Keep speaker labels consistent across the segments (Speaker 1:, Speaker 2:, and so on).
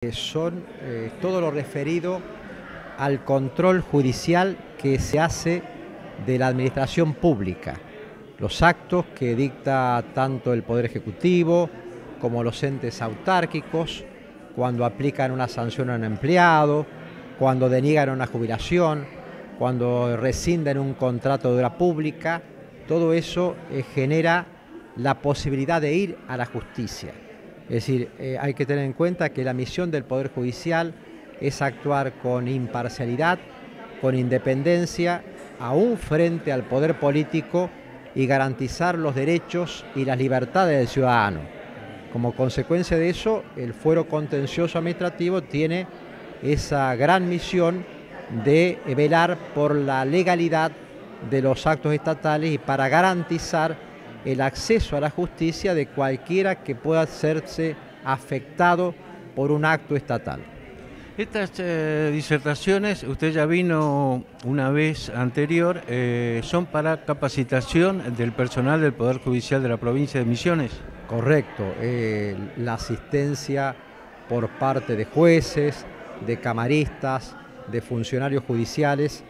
Speaker 1: Son todo lo referido al control judicial que se hace de la administración pública, los actos que dicta tanto el Poder Ejecutivo como los entes autárquicos, cuando aplican una sanción a un empleado, cuando deniegan una jubilación, cuando rescinden un contrato de obra pública. Todo eso genera la posibilidad de ir a la justicia. Es decir, hay que tener en cuenta que la misión del Poder Judicial es actuar con imparcialidad, con independencia, aún frente al poder político, y garantizar los derechos y las libertades del ciudadano. Como consecuencia de eso, el Fuero Contencioso Administrativo tiene esa gran misión de velar por la legalidad de los actos estatales y para garantizar el acceso a la justicia de cualquiera que pueda hacerse afectado por un acto estatal.
Speaker 2: Estas disertaciones, usted ya vino una vez anterior, son para capacitación del personal del Poder Judicial de la provincia de Misiones.
Speaker 1: Correcto, la asistencia por parte de jueces, de camaristas, de funcionarios judiciales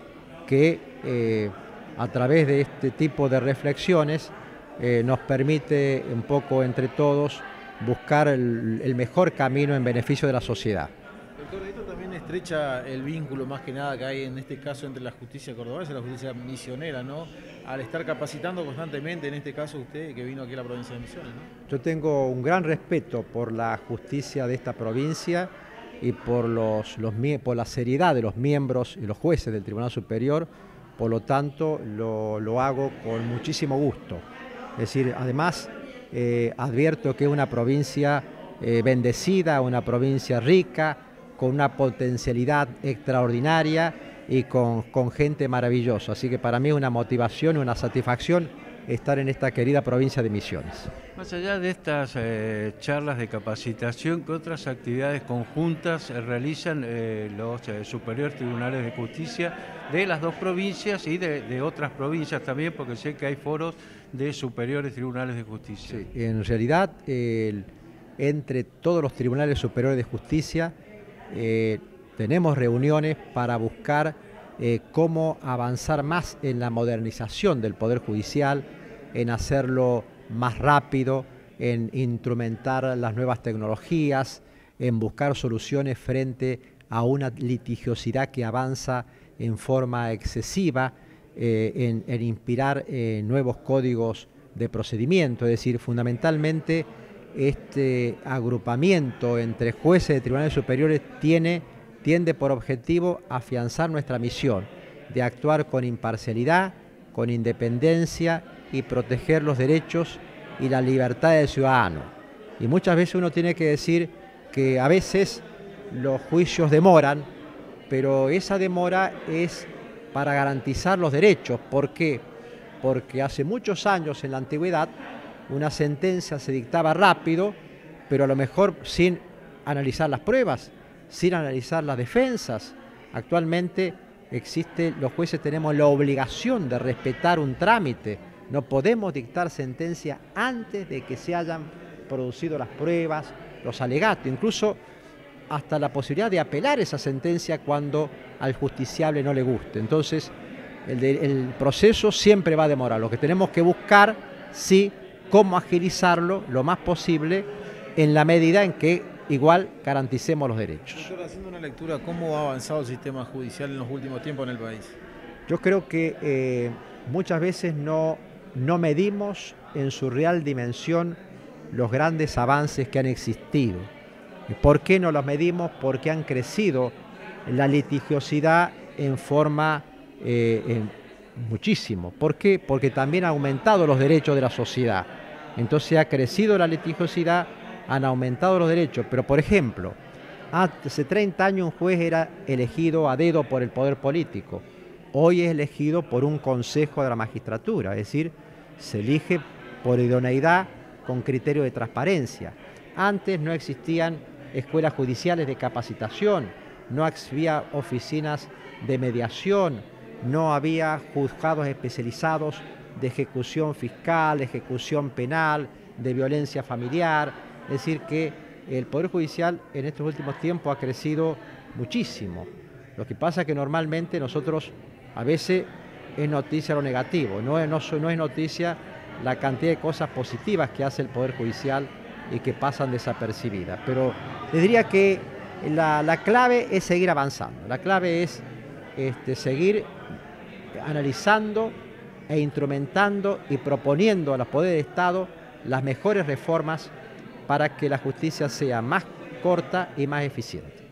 Speaker 1: que a través de este tipo de reflexiones nos permite un poco entre todos buscar el mejor camino en beneficio de la sociedad.
Speaker 3: Doctor, esto también estrecha el vínculo más que nada que hay en este caso entre la justicia cordobesa y la justicia misionera, ¿no? Al estar capacitando constantemente, en este caso usted que vino aquí a la provincia de Misiones, ¿no?
Speaker 1: Yo tengo un gran respeto por la justicia de esta provincia y por la seriedad de los miembros y los jueces del Tribunal Superior, por lo tanto lo hago con muchísimo gusto. Es decir, además advierto que es una provincia bendecida, una provincia rica, con una potencialidad extraordinaria y con gente maravillosa. Así que para mí es una motivación y una satisfacción estar en esta querida provincia de Misiones.
Speaker 2: Más allá de estas charlas de capacitación, ¿qué otras actividades conjuntas realizan los superiores tribunales de justicia de las dos provincias y de otras provincias también? Porque sé que hay foros de superiores tribunales de justicia.
Speaker 1: Sí, en realidad, entre todos los tribunales superiores de justicia, tenemos reuniones para buscar cómo avanzar más en la modernización del Poder Judicial, en hacerlo más rápido, en instrumentar las nuevas tecnologías, en buscar soluciones frente a una litigiosidad que avanza en forma excesiva, en inspirar nuevos códigos de procedimiento. Es decir, fundamentalmente este agrupamiento entre jueces de tribunales superiores tiende por objetivo afianzar nuestra misión de actuar con imparcialidad, con independencia y proteger los derechos y la libertad del ciudadano. Y muchas veces uno tiene que decir que a veces los juicios demoran, pero esa demora es para garantizar los derechos. ¿Por qué? Porque hace muchos años en la antigüedad una sentencia se dictaba rápido, pero a lo mejor sin analizar las pruebas, sin analizar las defensas. Actualmente los jueces tenemos la obligación de respetar un trámite. No podemos dictar sentencia antes de que se hayan producido las pruebas, los alegatos, incluso hasta la posibilidad de apelar esa sentencia cuando al justiciable no le guste. Entonces, el proceso siempre va a demorar. Lo que tenemos que buscar, sí, cómo agilizarlo lo más posible en la medida en que igual garanticemos los derechos.
Speaker 3: Doctor, haciendo una lectura, ¿cómo ha avanzado el sistema judicial en los últimos tiempos en el país?
Speaker 1: Yo creo que muchas veces no medimos en su real dimensión los grandes avances que han existido. ¿Por qué no los medimos? Porque han crecido la litigiosidad en forma muchísimo. ¿Por qué? Porque también han aumentado los derechos de la sociedad. Entonces ha crecido la litigiosidad, han aumentado los derechos. Pero, por ejemplo, hace 30 años un juez era elegido a dedo por el poder político. Hoy es elegido por un consejo de la magistratura, es decir, se elige por idoneidad con criterio de transparencia. Antes no existían escuelas judiciales de capacitación, no había oficinas de mediación, no había juzgados especializados de ejecución fiscal, de ejecución penal, de violencia familiar. Es decir, que el Poder Judicial en estos últimos tiempos ha crecido muchísimo. Lo que pasa es que normalmente nosotros a veces es noticia lo negativo, no es noticia la cantidad de cosas positivas que hace el Poder Judicial y que pasan desapercibidas. Pero les diría que la clave es seguir avanzando, la clave es seguir analizando e instrumentando y proponiendo a los poderes de Estado las mejores reformas para que la justicia sea más corta y más eficiente.